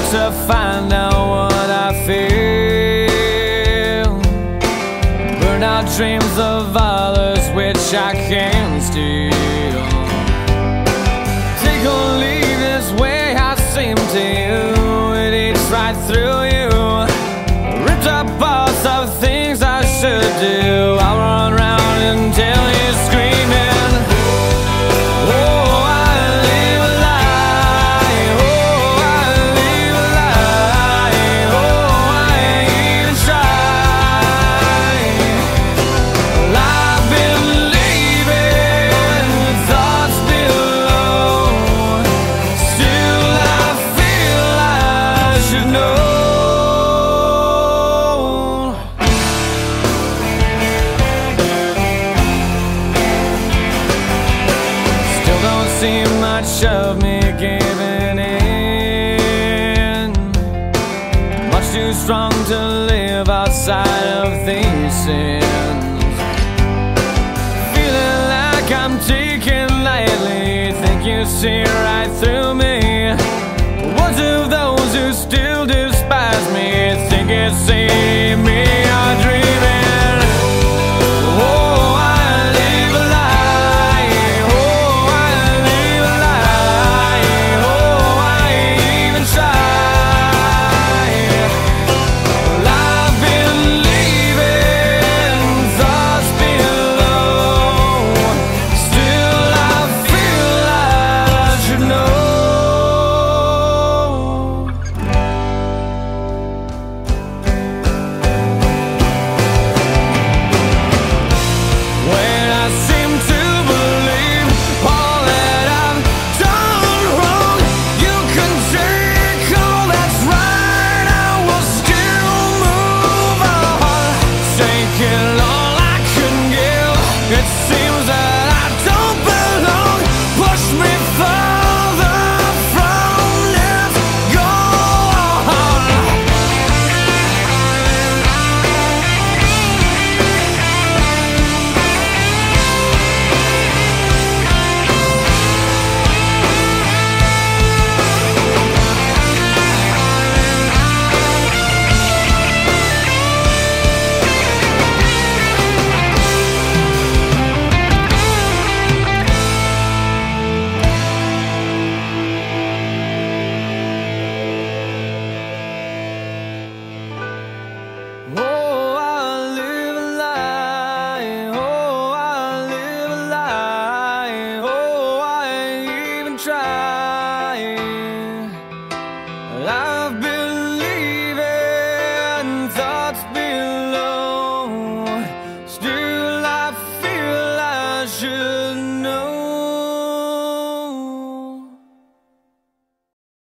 to find out what I feel. Burn out dreams of others which I can't steal. Take or leave this way I seem to you. It eats right through you. Ripped up parts of things I should do. I'll run around until you're screaming. See much of me giving in. Much too strong to live outside of these sins. Feeling like I'm taken lightly. Think you see right through me. Words of those who still despise me. Think it saved me are dreaming. I've been leaving thoughts.